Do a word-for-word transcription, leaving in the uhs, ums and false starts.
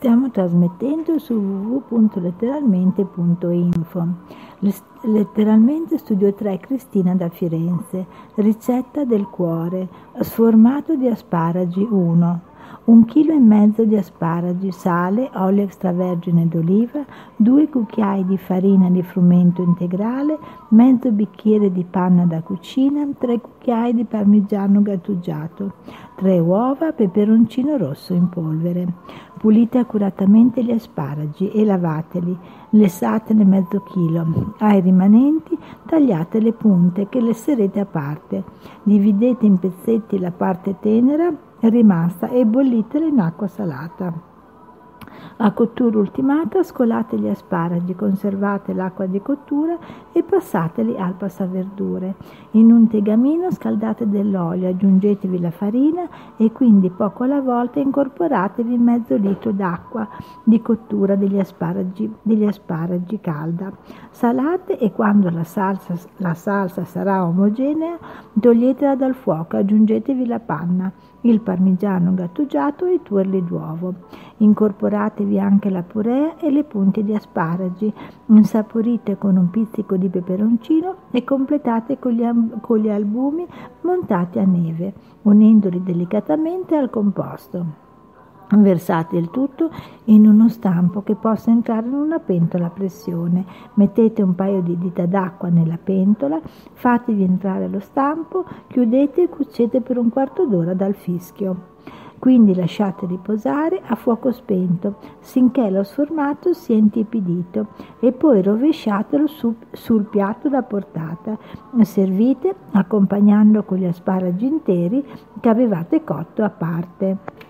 Stiamo trasmettendo su w w w punto letteralmente punto info. Letteralmente Studio tre Cristina da Firenze. Ricetta del cuore. Sformato di asparagi uno. Un chilo e mezzo di asparagi, sale, olio extravergine d'oliva, due cucchiai di farina di frumento integrale, mezzo bicchiere di panna da cucina, tre cucchiai di parmigiano grattugiato, tre uova, peperoncino rosso in polvere. Pulite accuratamente gli asparagi e lavateli, lessatene mezzo chilo. Ai rimanenti tagliate le punte che lesserete a parte. Dividete in pezzetti la parte tenera rimasta e bollitela in acqua salata. A cottura ultimata scolate gli asparagi, conservate l'acqua di cottura e passateli al passaverdure. In un tegamino scaldate dell'olio, aggiungetevi la farina e quindi poco alla volta incorporatevi mezzo litro d'acqua di cottura degli asparagi, degli asparagi calda. Salate e quando la salsa, la salsa sarà omogenea toglietela dal fuoco, aggiungetevi la panna, il parmigiano grattugiato e i tuorli d'uovo. Incorporatevi anche la purea e le punte di asparagi, insaporite con un pizzico di peperoncino e completate con gli, con gli albumi montati a neve, unendoli delicatamente al composto. Versate il tutto in uno stampo che possa entrare in una pentola a pressione. Mettete un paio di dita d'acqua nella pentola, fatevi entrare lo stampo, chiudete e cuocete per un quarto d'ora dal fischio. Quindi lasciate riposare a fuoco spento sinché lo sformato sia intipidito e poi rovesciatelo su, sul piatto da portata. Servite accompagnando con gli asparagi interi che avevate cotto a parte.